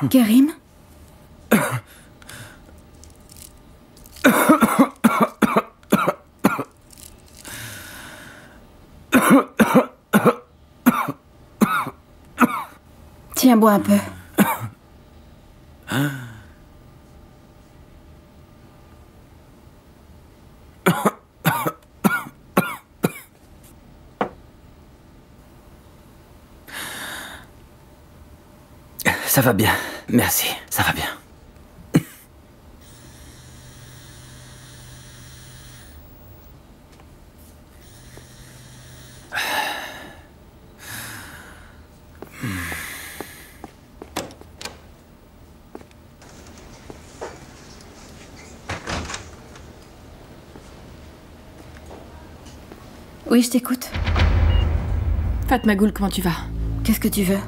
Kerim? Tiens, bois un peu. Ça va bien, merci, ça va bien. Oui, je t'écoute. Fatmagoul, comment tu vas? Qu'est-ce que tu veux?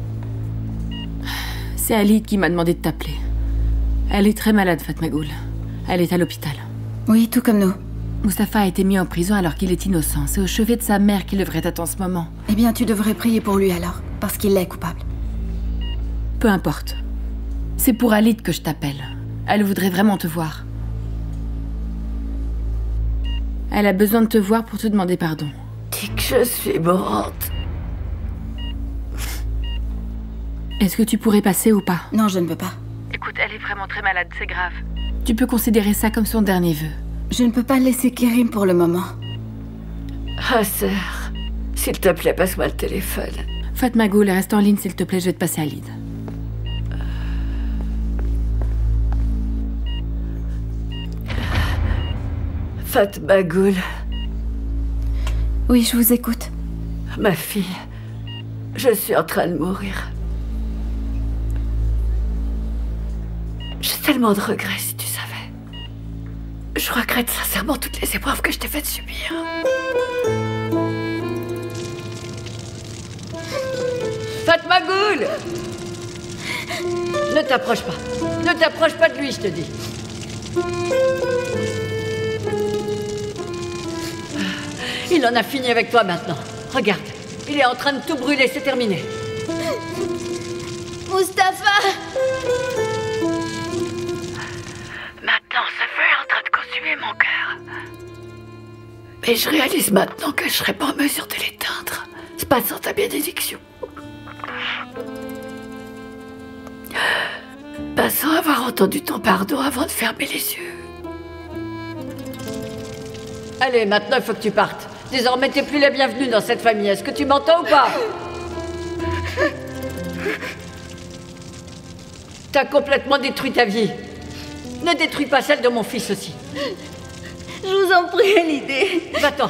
C'est Halid qui m'a demandé de t'appeler. Elle est très malade, Fatmagoul. Elle est à l'hôpital. Oui, tout comme nous. Mustapha a été mis en prison alors qu'il est innocent. C'est au chevet de sa mère qu'il devrait être en ce moment. Eh bien, tu devrais prier pour lui alors, parce qu'il est coupable. Peu importe. C'est pour Halid que je t'appelle. Elle voudrait vraiment te voir. Elle a besoin de te voir pour te demander pardon. Dis que je suis morte. Est-ce que tu pourrais passer ou pas? Non, je ne peux pas. Écoute, elle est vraiment très malade, c'est grave. Tu peux considérer ça comme son dernier vœu. Je ne peux pas laisser Kerim pour le moment. Ah, sœur, s'il te plaît, passe-moi le téléphone. Fatmagoul, reste en ligne s'il te plaît, je vais te passer Halid. Fatmagoul. Oui, je vous écoute. Ma fille, je suis en train de mourir. J'ai tellement de regrets, si tu savais. Je regrette sincèrement toutes les épreuves que je t'ai fait subir. Fatmagoul! Ne t'approche pas. Ne t'approche pas de lui, je te dis. Il en a fini avec toi maintenant. Regarde, il est en train de tout brûler, c'est terminé. Mustapha! Maintenant, ce feu est en train de consumer mon cœur. Mais je réalise maintenant que je serai pas en mesure de l'éteindre. C'est pas sans ta bénédiction. Pas sans avoir entendu ton pardon avant de fermer les yeux. Allez, maintenant il faut que tu partes. Désormais, t'es plus la bienvenue dans cette famille. Est-ce que tu m'entends ou pas? T'as complètement détruit ta vie. Ne détruis pas celle de mon fils aussi. Je vous en prie, Halid. Va-t'en.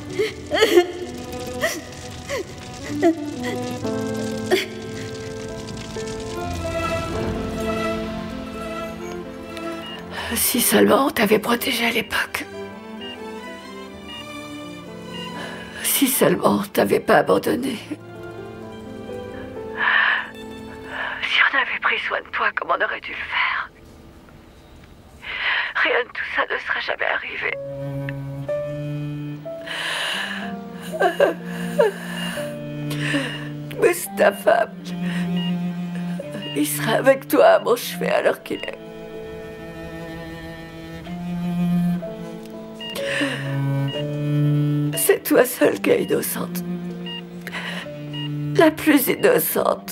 Si seulement on t'avait protégé à l'époque. Si seulement on t'avait pas abandonné. Si on avait pris soin de toi comme on aurait dû le faire. Rien de tout ça ne serait jamais arrivé. Mustapha, il sera avec toi à mon chevet alors qu'il est. C'est toi seule qui es innocente. La plus innocente.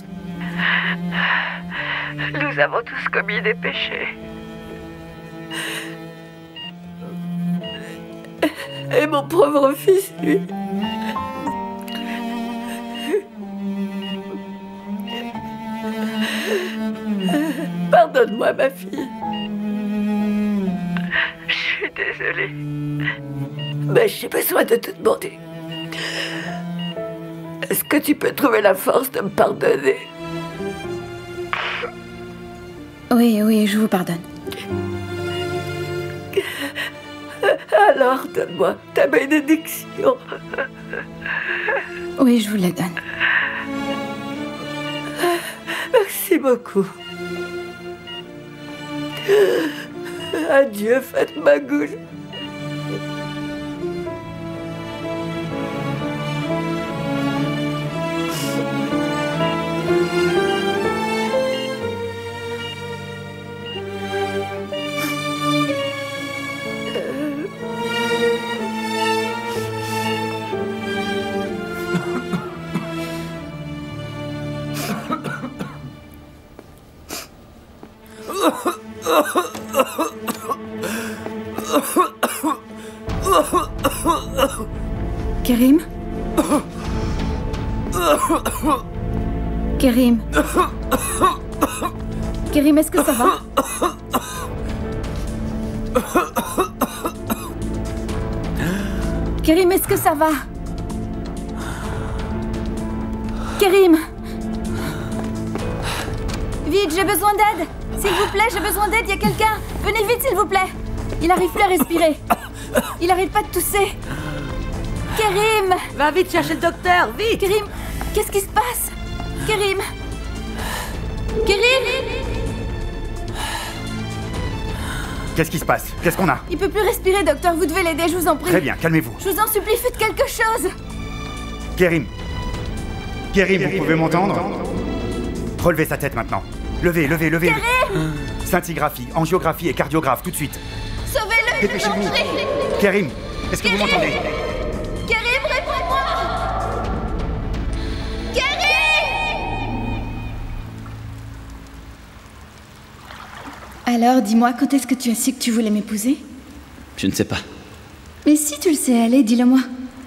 Nous avons tous commis des péchés. Et mon pauvre fils, lui. Pardonne-moi, ma fille. Je suis désolée. Mais j'ai besoin de te demander. Est-ce que tu peux trouver la force de me pardonner? Oui, oui, je vous pardonne. Alors, donne-moi ta bénédiction. Oui, je vous la donne. Merci beaucoup. Adieu, Fatmagoul. Kerim? Kerim? Kerim, est-ce que ça va? Kerim, est-ce que ça va? Kerim! Vite, j'ai besoin d'aide! S'il vous plaît, j'ai besoin d'aide, il y a quelqu'un! Venez vite, s'il vous plaît! Il n'arrive plus à respirer! Il arrête pas de tousser! Kerim! Va vite chercher le docteur, vite! Kerim! Qu'est-ce qui se passe? Kerim! Kerim! Qu'est-ce qui se passe? Qu'est-ce qu'on a? Il peut plus respirer, docteur, vous devez l'aider, je vous en prie! Très bien, calmez-vous. Je vous en supplie, faites quelque chose! Kerim! Kerim, vous pouvez m'entendre? Relevez sa tête maintenant. Levez, levez, levez. Kerim! Scintigraphie, angiographie et cardiographe, tout de suite. Sauvez-le, je vous en Dépêchez-vous. prie! Kerim, est-ce que vous Kerim! m'entendez? Kerim, réponds-moi! Kerim! Alors, dis-moi, quand est-ce que tu as su que tu voulais m'épouser? Je ne sais pas. Mais si tu le sais, allez, dis-le-moi.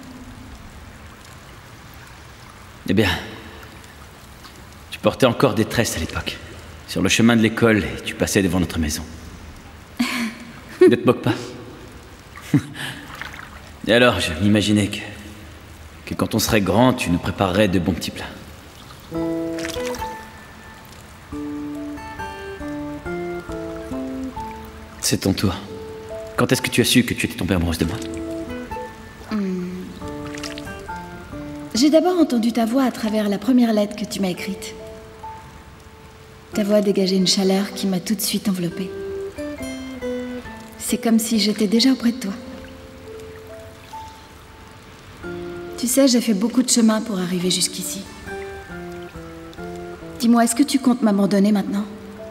Eh bien, tu portais encore des tresses à l'époque. Sur le chemin de l'école, et tu passais devant notre maison. Ne te moque pas. Et alors, je m'imaginais que quand on serait grand, tu nous préparerais de bons petits plats. C'est ton tour. Quand est-ce que tu as su que tu étais tombée amoureuse de moi? J'ai d'abord entendu ta voix à travers la première lettre que tu m'as écrite. Ta voix dégageait une chaleur qui m'a tout de suite enveloppée. C'est comme si j'étais déjà auprès de toi. Tu sais, j'ai fait beaucoup de chemin pour arriver jusqu'ici. Dis-moi, est-ce que tu comptes m'abandonner maintenant?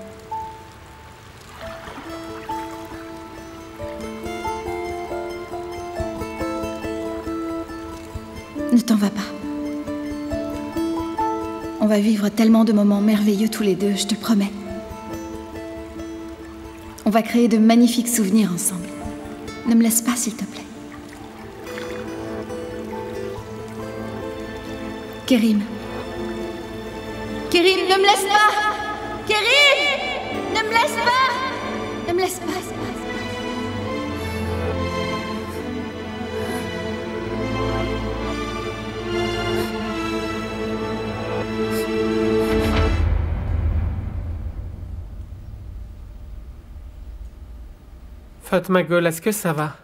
Ne t'en va pas. On va vivre tellement de moments merveilleux tous les deux, je te promets. On va créer de magnifiques souvenirs ensemble. Ne me laisse pas, s'il te plaît. Kerim. Kerim, ne me laisse pas! Kerim! Ne me laisse pas! Ne me laisse pas! Fatma Gol, est-ce que ça va?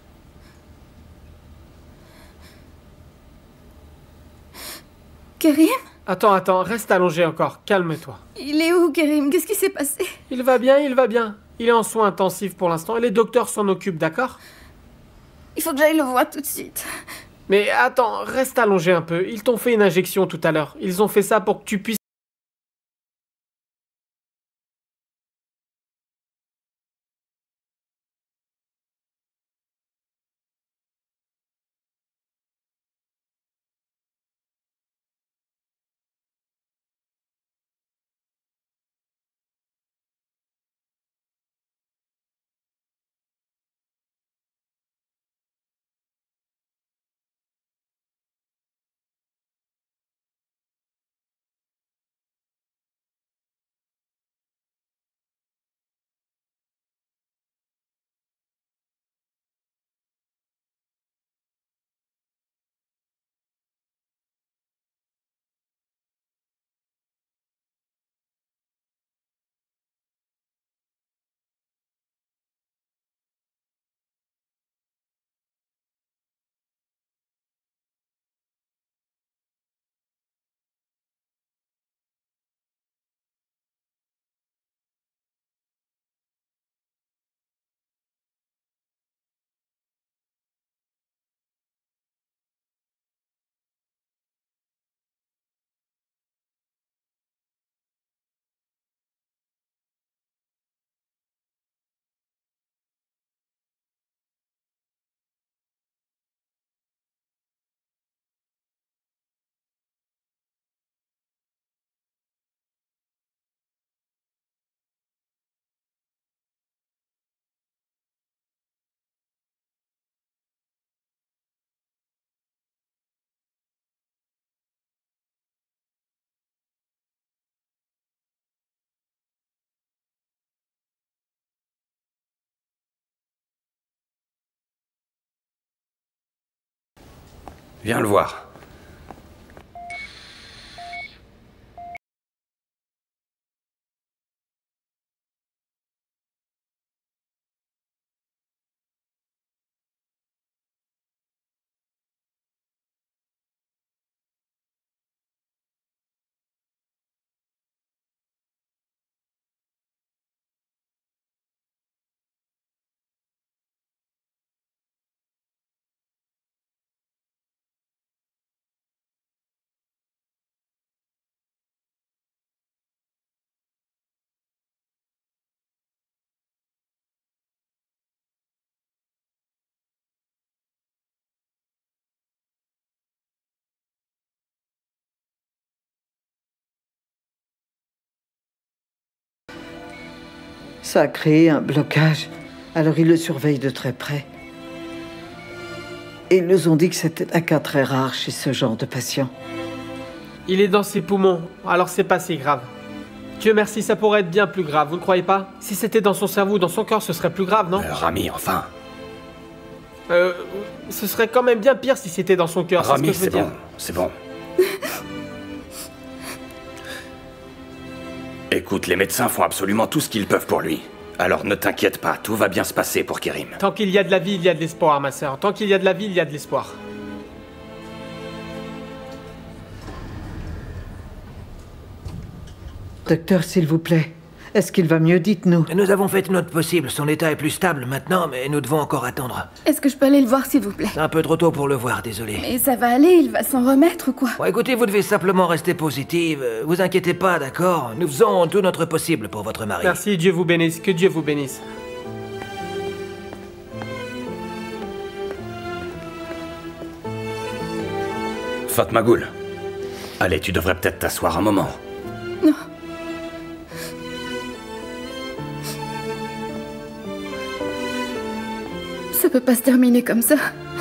Kerim? Attends, reste allongé encore, calme-toi. Il est où, Kerim? Qu'est-ce qui s'est passé? Il va bien, il va bien. Il est en soins intensifs pour l'instant et les docteurs s'en occupent, d'accord? Il faut que j'aille le voir tout de suite. Mais attends, reste allongé un peu. Ils t'ont fait une injection tout à l'heure. Ils ont fait ça pour que tu puisses... Viens le voir. Ça a créé un blocage. Alors ils le surveillent de très près. Et ils nous ont dit que c'était un cas très rare chez ce genre de patient. Il est dans ses poumons, alors c'est pas si grave. Dieu merci, ça pourrait être bien plus grave, vous ne croyez pas? Si c'était dans son cerveau ou dans son corps, ce serait plus grave, non? Rami, enfin. Ce serait quand même bien pire si c'était dans son cœur, c'est ce que je veux dire. C'est bon. Écoute, les médecins font absolument tout ce qu'ils peuvent pour lui. Alors ne t'inquiète pas, tout va bien se passer pour Kerim. Tant qu'il y a de la vie, il y a de l'espoir, ma sœur. Tant qu'il y a de la vie, il y a de l'espoir. Docteur, s'il vous plaît, est-ce qu'il va mieux? Dites-nous. Nous avons fait notre possible. Son état est plus stable maintenant, mais nous devons encore attendre. Est-ce que je peux aller le voir, s'il vous plaît? C'est un peu trop tôt pour le voir, désolé. Mais ça va aller, il va s'en remettre ou quoi? Bon, écoutez, vous devez simplement rester positive. Vous inquiétez pas, d'accord? Nous faisons tout notre possible pour votre mari. Merci, Dieu vous bénisse. Que Dieu vous bénisse. Fatmagoul. Allez, tu devrais peut-être t'asseoir un moment. Non. Ça peut pas se terminer comme ça.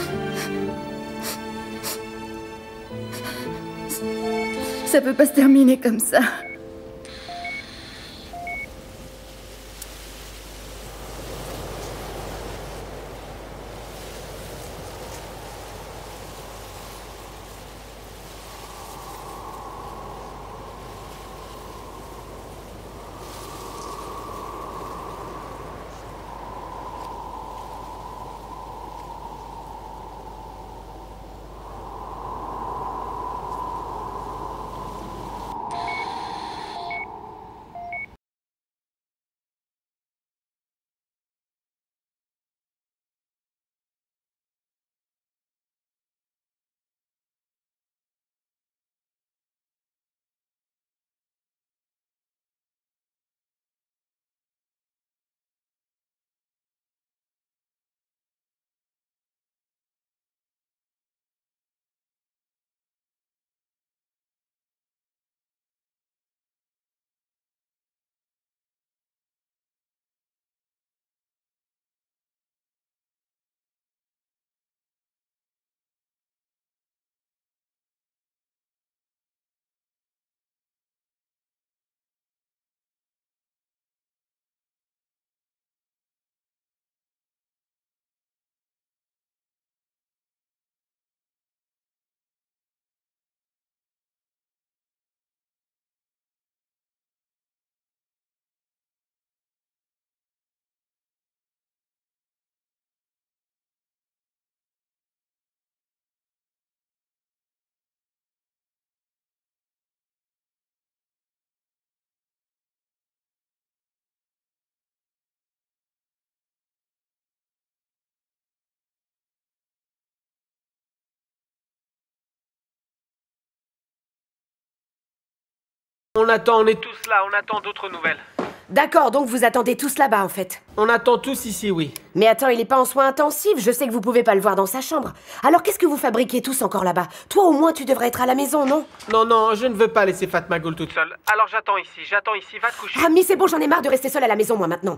Ça peut pas se terminer comme ça. On attend, on est tous là, on attend d'autres nouvelles. D'accord, donc vous attendez tous là-bas en fait. On attend tous ici, oui. Mais attends, il est pas en soins intensifs, je sais que vous pouvez pas le voir dans sa chambre. Alors qu'est-ce que vous fabriquez tous encore là-bas? Toi au moins tu devrais être à la maison, non? Non, je ne veux pas laisser Fatmagoul toute seule. Alors j'attends ici, va te coucher. Rami, c'est bon, j'en ai marre de rester seule à la maison moi maintenant.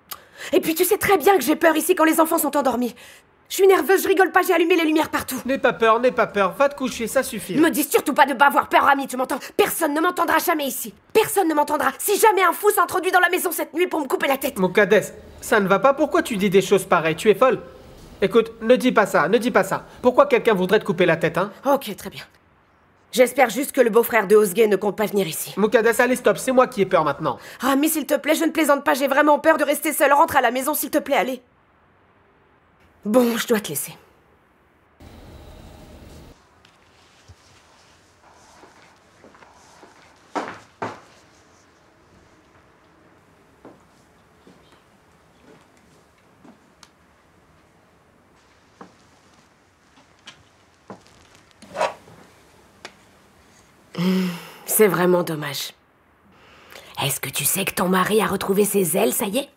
Et puis tu sais très bien que j'ai peur ici quand les enfants sont endormis. Je suis nerveuse, je rigole pas, j'ai allumé les lumières partout. N'aie pas peur, va te coucher, ça suffit. Me dis surtout pas de pas avoir peur, Rami, tu m'entends? Personne ne m'entendra jamais ici. Personne ne m'entendra. Si jamais un fou s'introduit dans la maison cette nuit pour me couper la tête. Moukades, ça ne va pas, pourquoi tu dis des choses pareilles? Tu es folle? Écoute, ne dis pas ça, ne dis pas ça. Pourquoi quelqu'un voudrait te couper la tête, hein? Ok, très bien. J'espère juste que le beau-frère de Osgay ne compte pas venir ici. Muqaddas, allez, stop, c'est moi qui ai peur maintenant. Ah, mais s'il te plaît, je ne plaisante pas, j'ai vraiment peur de rester seule. Rentre à la maison, s'il te plaît, allez. Bon, je dois te laisser. C'est vraiment dommage. Est-ce que tu sais que ton mari a retrouvé ses ailes, ça y est?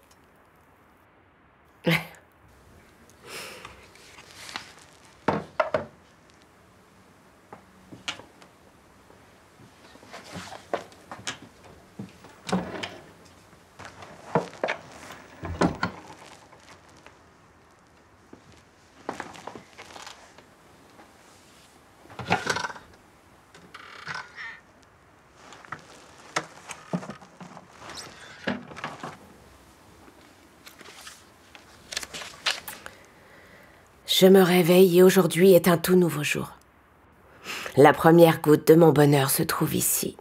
Je me réveille et aujourd'hui est un tout nouveau jour. La première goutte de mon bonheur se trouve ici.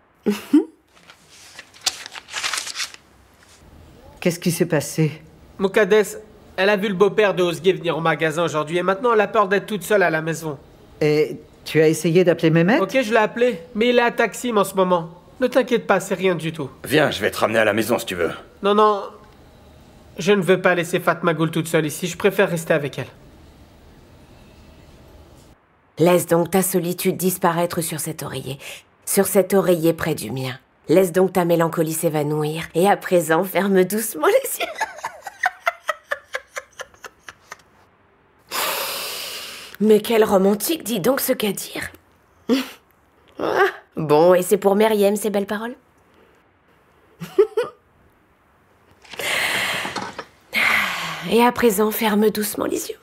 Qu'est-ce qui s'est passé? Muqaddas, elle a vu le beau-père de Osgay venir au magasin aujourd'hui et maintenant elle a peur d'être toute seule à la maison. Et tu as essayé d'appeler Mehmet? Ok, je l'ai appelé, mais il est à Taksim en ce moment. Ne t'inquiète pas, c'est rien du tout. Viens, je vais te ramener à la maison si tu veux. Non, non, je ne veux pas laisser Fatma Ghoul toute seule ici, je préfère rester avec elle. Laisse donc ta solitude disparaître sur cet oreiller. Sur cet oreiller près du mien. Laisse donc ta mélancolie s'évanouir. Et à présent, ferme doucement les yeux. Mais quel romantique, dis donc ce qu'à dire. Ah, bon, et c'est pour Meriem, ces belles paroles? Et à présent, ferme doucement les yeux.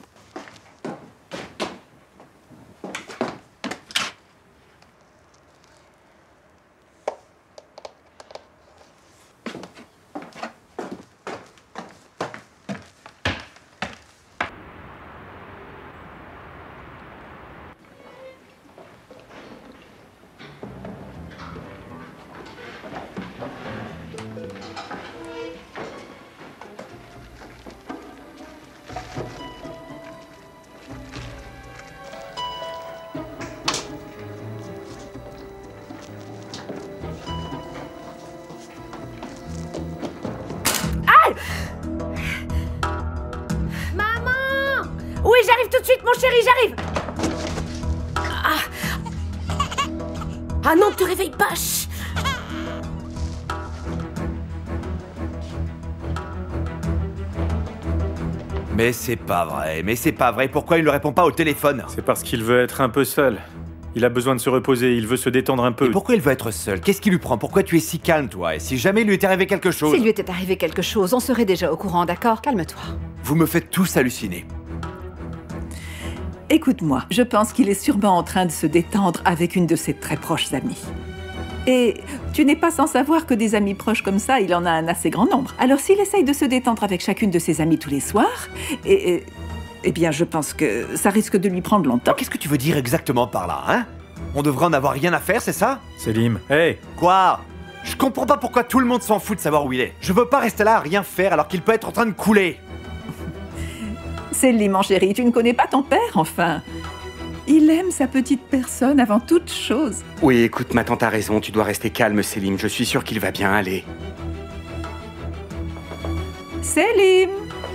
Oui, j'arrive tout de suite, mon chéri, j'arrive. Ah non, ne te réveille pas. Chut. Mais c'est pas vrai, pourquoi il ne répond pas au téléphone? C'est parce qu'il veut être un peu seul. Il a besoin de se reposer, il veut se détendre un peu. Et pourquoi il veut être seul? Qu'est-ce qui lui prend? Pourquoi tu es si calme, toi? Et si jamais il lui était arrivé quelque chose? S'il lui était arrivé quelque chose, on serait déjà au courant, d'accord? Calme-toi. Vous me faites tous halluciner. Écoute-moi, je pense qu'il est sûrement en train de se détendre avec une de ses très proches amies. Et tu n'es pas sans savoir que des amis proches comme ça, il en a un assez grand nombre. Alors s'il essaye de se détendre avec chacune de ses amies tous les soirs, eh bien je pense que ça risque de lui prendre longtemps. Qu'est-ce que tu veux dire exactement par là, hein? On devrait en avoir rien à faire, c'est ça? Selim, hey! Quoi? Je comprends pas pourquoi tout le monde s'en fout de savoir où il est. Je veux pas rester là à rien faire alors qu'il peut être en train de couler. Selim, mon chéri, tu ne connais pas ton père, enfin. Il aime sa petite personne avant toute chose. Oui, écoute, ma tante a raison, tu dois rester calme, Selim. Je suis sûr qu'il va bien aller. Selim!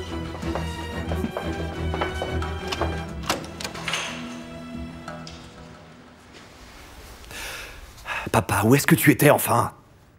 Papa, où est-ce que tu étais enfin?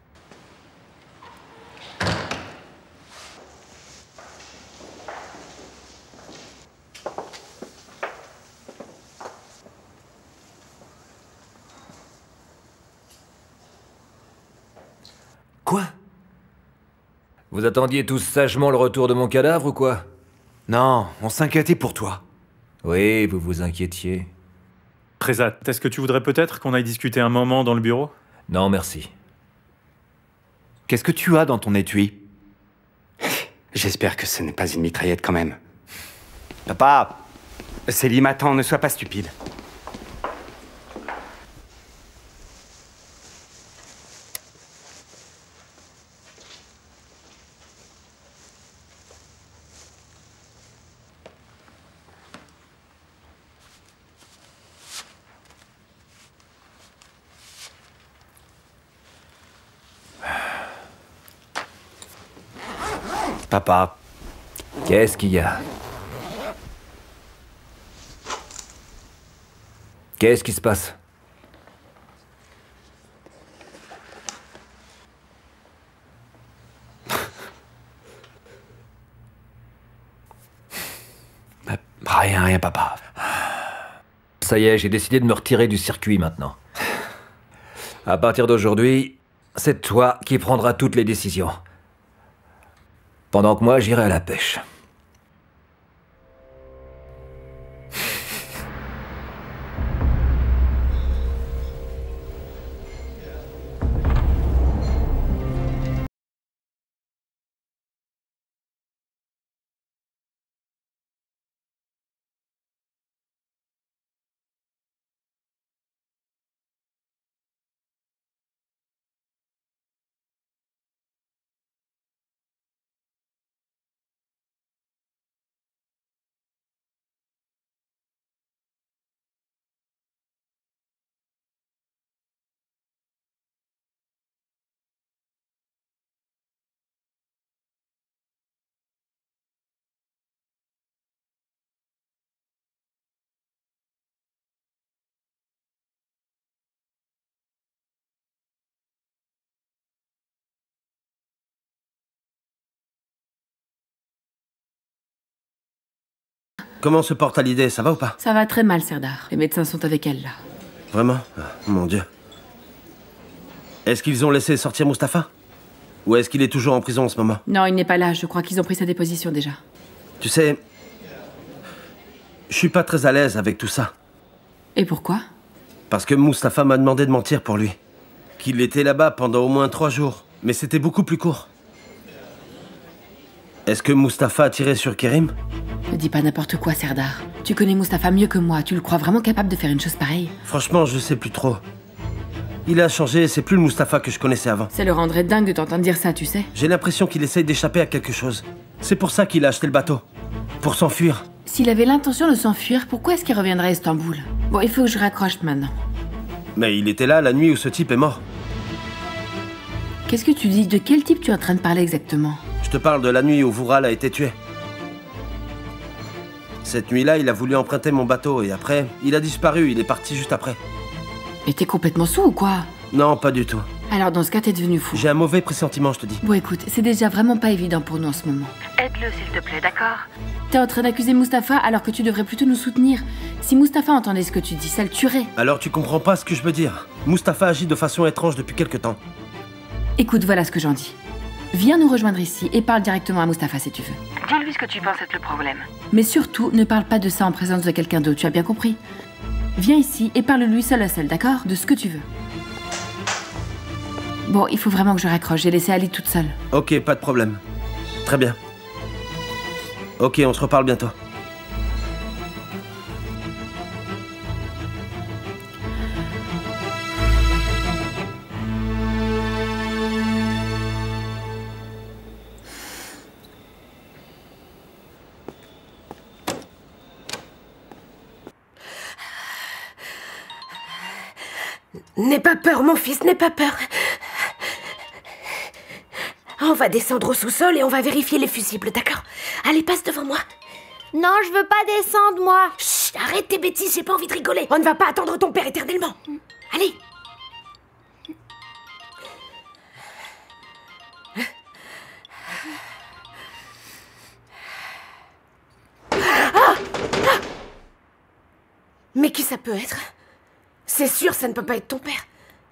Quoi? Vous attendiez tous sagement le retour de mon cadavre ou quoi? Non, on s'inquiétait pour toi. Oui, vous vous inquiétiez. Présat, est-ce que tu voudrais peut-être qu'on aille discuter un moment dans le bureau? Non, merci. Qu'est-ce que tu as dans ton étui? J'espère que ce n'est pas une mitraillette quand même. Papa, Célie m'attend, ne sois pas stupide. Papa. Qu'est-ce qu'il y a? Qu'est-ce qui se passe? Rien, papa. Ça y est, j'ai décidé de me retirer du circuit maintenant. À partir d'aujourd'hui, c'est toi qui prendras toutes les décisions. Pendant que moi, j'irai à la pêche. Comment se porte Hallyday, ça va ou pas? Ça va très mal, Serdar. Les médecins sont avec elle, là. Vraiment? Mon Dieu. Est-ce qu'ils ont laissé sortir Mustapha? Ou est-ce qu'il est toujours en prison en ce moment? Non, il n'est pas là. Je crois qu'ils ont pris sa déposition déjà. Tu sais, je suis pas très à l'aise avec tout ça. Et pourquoi? Parce que Mustapha m'a demandé de mentir pour lui. Qu'il était là-bas pendant au moins 3 jours. Mais c'était beaucoup plus court. Est-ce que Mustapha a tiré sur Kerim? Ne dis pas n'importe quoi, Serdar. Tu connais Mustapha mieux que moi. Tu le crois vraiment capable de faire une chose pareille? Franchement, je sais plus trop. Il a changé, c'est plus le Mustapha que je connaissais avant. Ça le rendrait dingue de t'entendre dire ça, tu sais. J'ai l'impression qu'il essaye d'échapper à quelque chose. C'est pour ça qu'il a acheté le bateau. Pour s'enfuir. S'il avait l'intention de s'enfuir, pourquoi est-ce qu'il reviendrait à Istanbul? Bon, il faut que je raccroche maintenant. Mais il était là la nuit où ce type est mort. Qu'est-ce que tu dis? De quel type tu es en train de parler exactement? Je te parle de la nuit où Vural a été tué. Cette nuit-là, il a voulu emprunter mon bateau et après, il a disparu, il est parti juste après. Mais t'es complètement saoul ou quoi? Non, pas du tout. Alors dans ce cas, t'es devenu fou. J'ai un mauvais pressentiment, je te dis. Bon écoute, c'est déjà vraiment pas évident pour nous en ce moment. Aide-le s'il te plaît, d'accord? T'es en train d'accuser Mustapha alors que tu devrais plutôt nous soutenir. Si Mustapha entendait ce que tu dis, ça le tuerait. Alors tu comprends pas ce que je veux dire. Mustapha agit de façon étrange depuis quelque temps. Écoute, voilà ce que j'en dis. Viens nous rejoindre ici et parle directement à Mustapha si tu veux. Dis-lui ce que tu penses être le problème. Mais surtout, ne parle pas de ça en présence de quelqu'un d'autre, tu as bien compris? Viens ici et parle-lui seul à seul, d'accord? De ce que tu veux. Bon, il faut vraiment que je raccroche, j'ai laissé Ali toute seule. Ok, pas de problème. Très bien. Ok, on se reparle bientôt. N'aie pas peur, mon fils, n'aie pas peur. On va descendre au sous-sol et on va vérifier les fusibles, d'accord? Allez, passe devant moi. Non, je veux pas descendre, moi. Chut, arrête tes bêtises, j'ai pas envie de rigoler. On ne va pas attendre ton père éternellement. Allez. Ah! Ah! Mais qui ça peut être? C'est sûr, ça ne peut pas être ton père.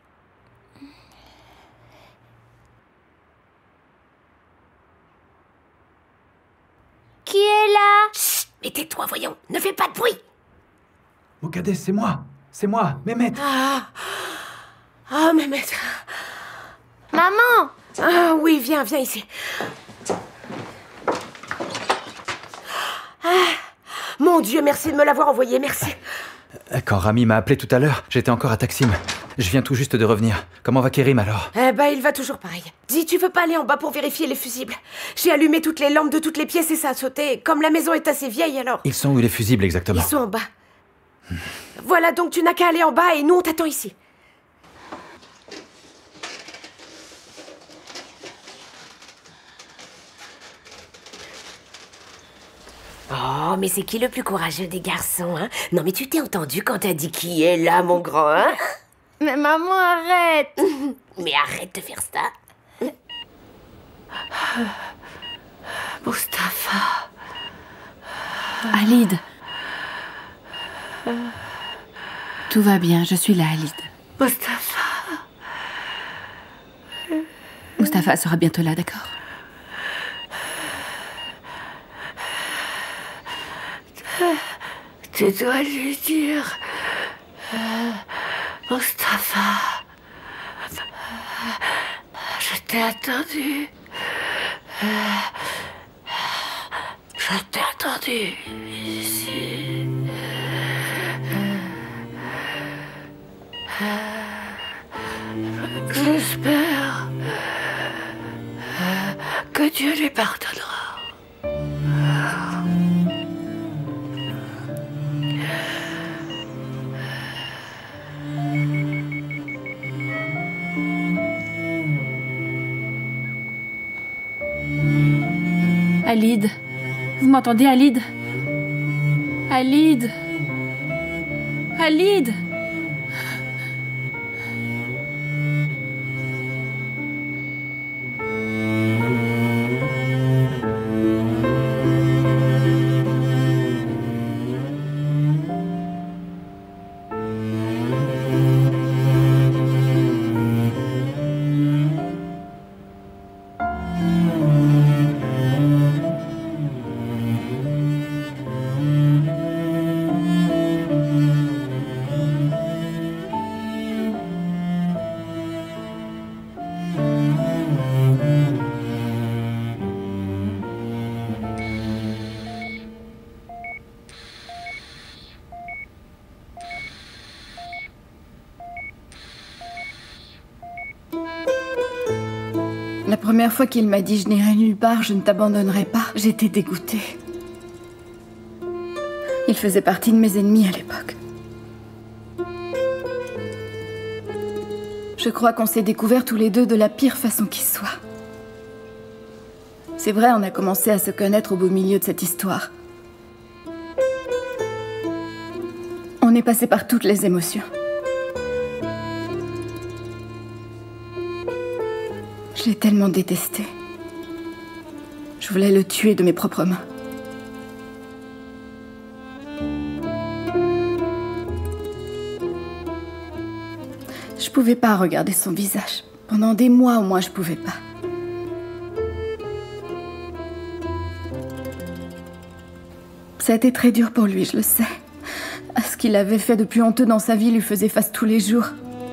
Qui est là? Chut, mais tais-toi, voyons. Ne fais pas de bruit. Mokaddes, c'est moi. C'est moi, Mehmet. Ah, Mehmet. Maman! Ah oui, viens, viens ici. Mon Dieu, merci de me l'avoir envoyé, merci. Quand Rami m'a appelé tout à l'heure, j'étais encore à Taksim. Je viens tout juste de revenir. Comment va Kerim alors? Eh ben, il va toujours pareil. Dis, tu veux pas aller en bas pour vérifier les fusibles? J'ai allumé toutes les lampes de toutes les pièces et ça a sauté. Comme la maison est assez vieille, alors... Ils sont où les fusibles exactement? Ils sont en bas. Voilà, donc tu n'as qu'à aller en bas et nous, on t'attend ici. Oh, mais c'est qui le plus courageux des garçons, hein? Non, mais tu t'es entendu quand t'as dit qui est là, mon grand, hein? Mais maman, arrête. Mais arrête de faire ça. Mustapha. Halid. Tout va bien, je suis là, Halid. Mustapha. Mustapha sera bientôt là, d'accord? Tu dois lui dire... Mustapha... Je t'ai attendu... Je t'ai attendu ici... J'espère... que Dieu lui pardonnera. Halid. Vous m'entendez, Halid? Halid. Halid. La première fois qu'il m'a dit « Je n'irai nulle part, je ne t'abandonnerai pas », j'étais dégoûtée. Il faisait partie de mes ennemis à l'époque. Je crois qu'on s'est découverts tous les deux de la pire façon qui soit. C'est vrai, on a commencé à se connaître au beau milieu de cette histoire. On est passé par toutes les émotions. Je l'ai tellement détesté. Je voulais le tuer de mes propres mains. Je pouvais pas regarder son visage. Pendant des mois au moins, je pouvais pas. Ça a été très dur pour lui, je le sais. Ce qu'il avait fait de plus honteux dans sa vie lui faisait face tous les jours.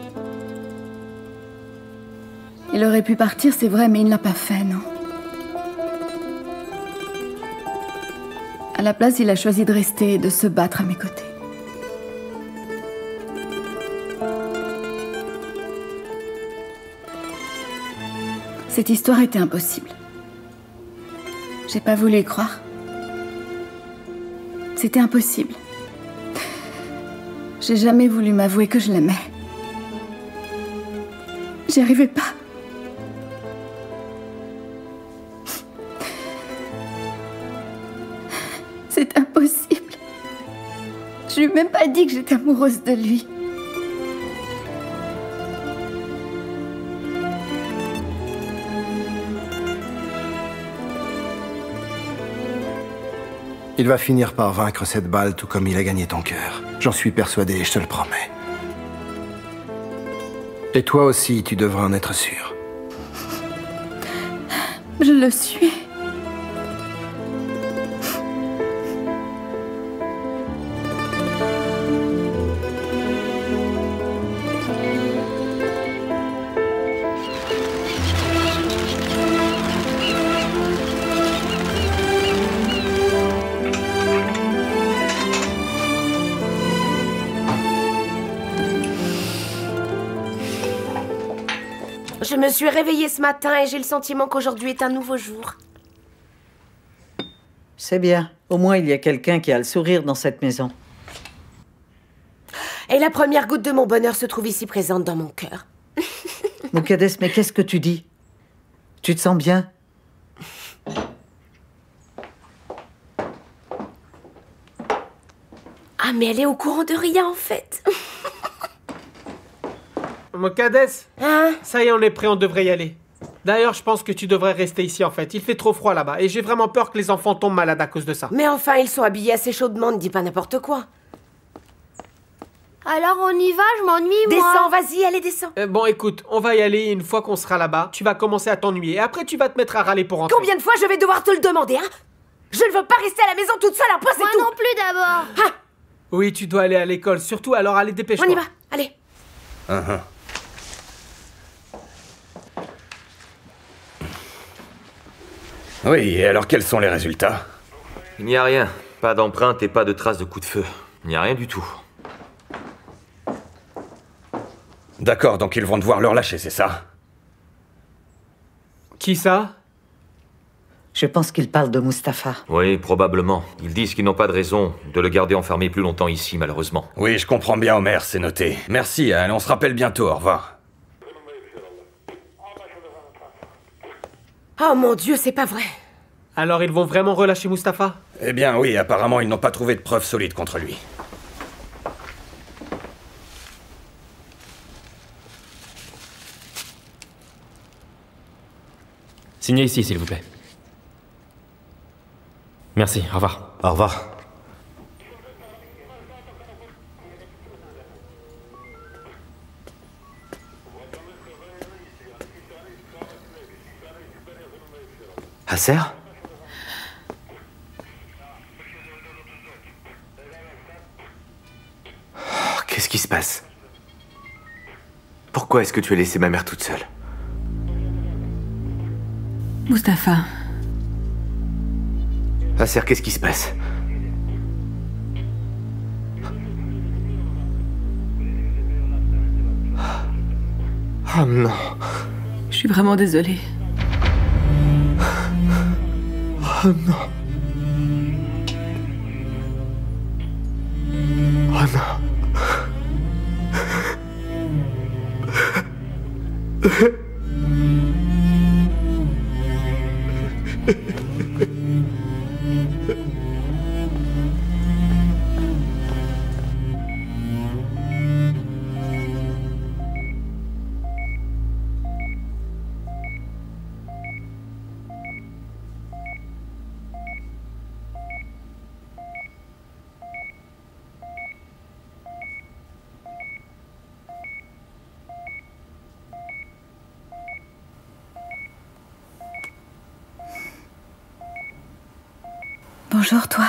Il aurait pu partir, c'est vrai, mais il ne l'a pas fait, non. À la place, il a choisi de rester et de se battre à mes côtés. Cette histoire était impossible. J'ai pas voulu y croire. C'était impossible. J'ai jamais voulu m'avouer que je l'aimais. J'y arrivais pas. C'est impossible. Je lui ai même pas dit que j'étais amoureuse de lui. Il va finir par vaincre cette balle tout comme il a gagné ton cœur. J'en suis persuadé, je te le promets. Et toi aussi, tu devras en être sûr. Je le suis. me suis réveillée ce matin et j'ai le sentiment qu'aujourd'hui est un nouveau jour. C'est bien. Au moins, il y a quelqu'un qui a le sourire dans cette maison. Et la première goutte de mon bonheur se trouve ici présente dans mon cœur. Moukades, mais qu'est-ce que tu dis? Tu te sens bien? Ah, mais elle est au courant de rien, en fait. Moukades, hein? Ça y est, on est prêt, on devrait y aller. D'ailleurs, je pense que tu devrais rester ici, en fait. Il fait trop froid là-bas, et j'ai vraiment peur que les enfants tombent malades à cause de ça. Mais enfin, ils sont habillés assez chaudement, ne dis pas n'importe quoi. Alors on y va, je m'ennuie, moi. Descends, vas-y, allez, descends. Bon, écoute, on va y aller, et une fois qu'on sera là-bas, tu vas commencer à t'ennuyer, et après tu vas te mettre à râler pour rentrer. Combien de fois je vais devoir te le demander, hein? Je ne veux pas rester à la maison toute seule, un peu, c'est tout. Moi non plus, d'abord. Ah. Oui, tu dois aller à l'école, surtout, alors allez, dépêche-toi. On y va, allez. Oui, et alors quels sont les résultats? Il n'y a rien. Pas d'empreinte et pas de traces de coup de feu. Il n'y a rien du tout. D'accord, donc ils vont devoir le relâcher, c'est ça? Qui ça? Je pense qu'il parle de Mustapha. Oui, probablement. Ils disent qu'ils n'ont pas de raison de le garder enfermé plus longtemps ici, malheureusement. Oui, je comprends bien, Homer, c'est noté. Merci, Anne, on se rappelle bientôt, au revoir. Oh mon Dieu, c'est pas vrai. Alors ils vont vraiment relâcher Mustapha? Eh bien oui, apparemment ils n'ont pas trouvé de preuves solides contre lui. Signez ici, s'il vous plaît. Merci, au revoir. Au revoir. Hasser? Qu'est-ce qui se passe? Pourquoi est-ce que tu as laissé ma mère toute seule? Mustapha. Hasser, qu'est-ce qui se passe? Oh non. Je suis vraiment désolée. Oh non. Oh non. Bonjour, toi.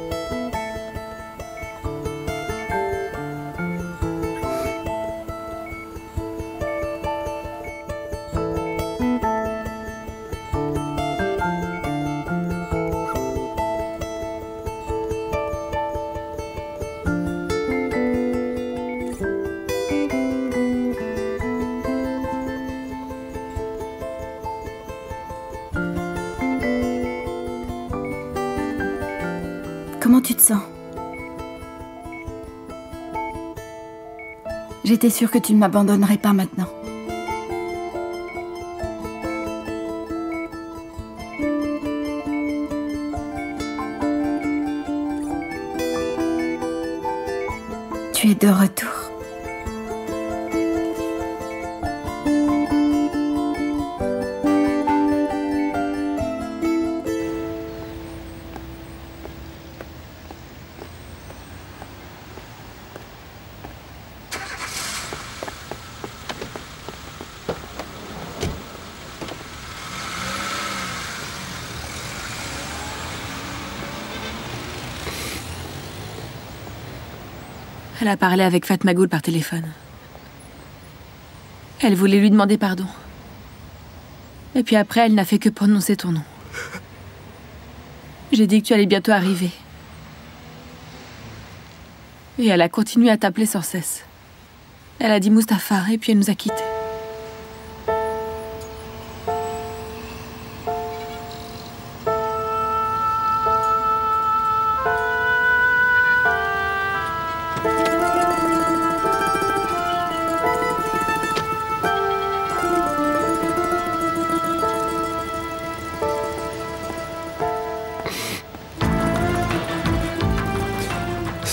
Comment tu te sens? J'étais sûre que tu ne m'abandonnerais pas maintenant. Tu es de retour. Elle a parlé avec Fatma Goul par téléphone. Elle voulait lui demander pardon. Et puis après, elle n'a fait que prononcer ton nom. J'ai dit que tu allais bientôt arriver. Et elle a continué à t'appeler sans cesse. Elle a dit Mustapha et puis elle nous a quittés.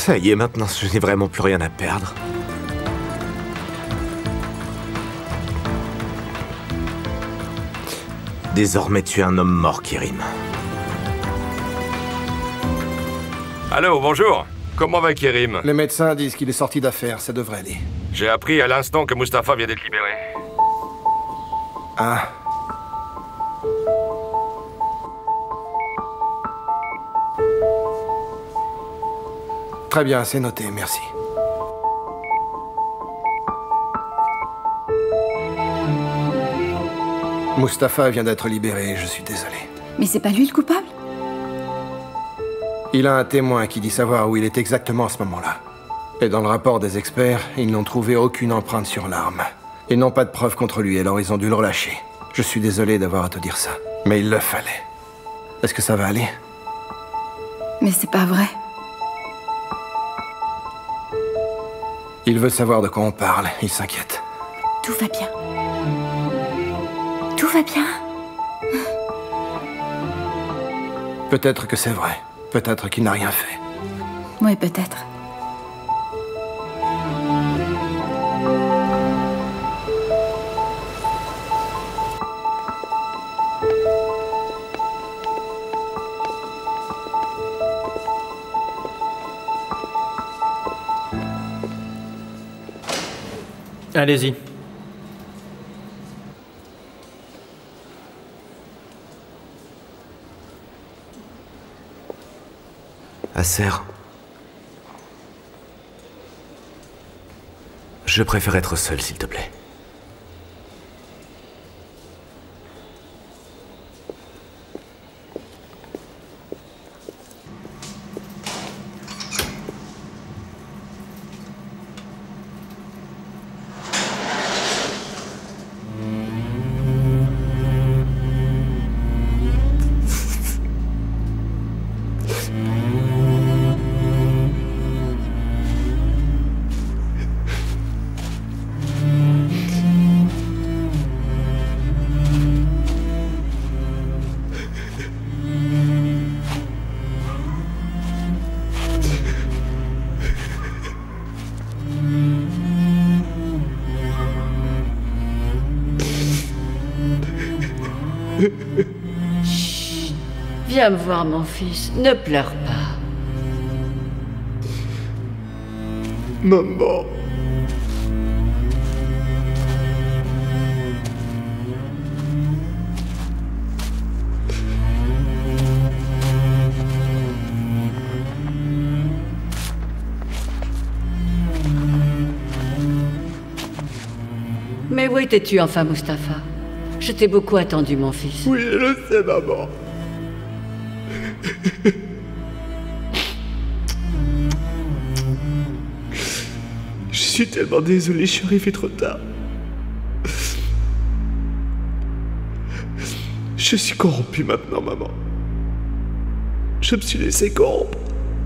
Ça y est, maintenant, je n'ai vraiment plus rien à perdre. Désormais, tu es un homme mort, Kerim. Allô, bonjour. Comment va Kerim? Les médecins disent qu'il est sorti d'affaire, ça devrait aller. J'ai appris à l'instant que Mustapha vient d'être libéré. Ah. Très bien, c'est noté, merci. Mustapha vient d'être libéré, je suis désolé. Mais c'est pas lui le coupable? Il a un témoin qui dit savoir où il est exactement à ce moment-là. Et dans le rapport des experts, ils n'ont trouvé aucune empreinte sur l'arme. Ils n'ont pas de preuves contre lui, alors ils ont dû le relâcher. Je suis désolé d'avoir à te dire ça, mais il le fallait. Est-ce que ça va aller? Mais c'est pas vrai. Il veut savoir de quoi on parle, il s'inquiète. Tout va bien. Tout va bien. Peut-être que c'est vrai. Peut-être qu'il n'a rien fait. Oui, peut-être. Allez-y. Acer. Je préfère être seul, s'il te plaît. Chut. Viens me voir, mon fils. Ne pleure pas. Maman. Mais où étais-tu enfin, Mustapha? Je t'ai beaucoup attendu, mon fils. Oui, je le sais, maman. Je suis tellement désolé, je suis arrivé trop tard. Je suis corrompu maintenant, maman. Je me suis laissé corrompre.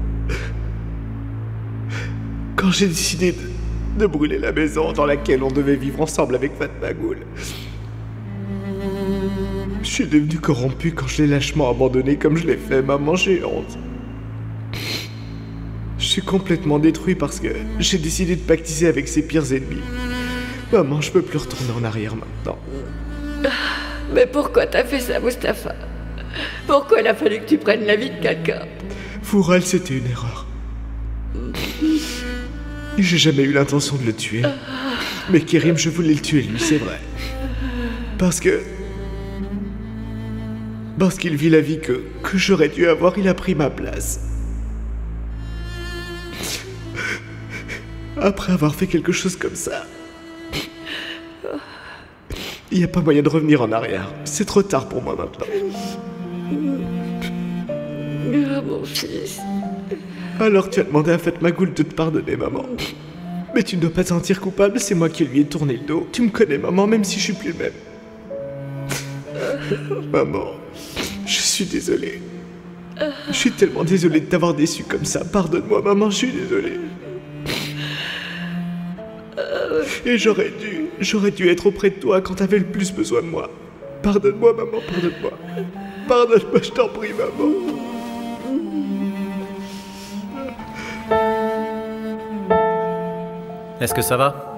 Quand j'ai décidé de brûler la maison dans laquelle on devait vivre ensemble avec Fatma Ghoul, je suis devenu corrompu quand je l'ai lâchement abandonné comme je l'ai fait, maman, j'ai honte. Je suis complètement détruit parce que j'ai décidé de pactiser avec ses pires ennemis. Maman, je peux plus retourner en arrière maintenant. Mais pourquoi t'as fait ça, Mustapha? Pourquoi il a fallu que tu prennes la vie de quelqu'un? Foural, c'était une erreur. J'ai jamais eu l'intention de le tuer. Mais Kerim, je voulais le tuer, lui, c'est vrai. Parce qu'il vit la vie que j'aurais dû avoir, il a pris ma place. Après avoir fait quelque chose comme ça, il n'y a pas moyen de revenir en arrière. C'est trop tard pour moi maintenant. Oh, mon fils. Alors tu as demandé à Fatma Ghoul de te pardonner, maman. Mais tu ne dois pas te sentir coupable, c'est moi qui lui ai tourné le dos. Tu me connais, maman, même si je suis plus le même. Maman, je suis désolé. Je suis tellement désolé de t'avoir déçu comme ça. Pardonne-moi, maman, je suis désolé. Et j'aurais dû être auprès de toi quand t'avais le plus besoin de moi. Pardonne-moi, maman, pardonne-moi. Pardonne-moi, je t'en prie, maman. Est-ce que ça va?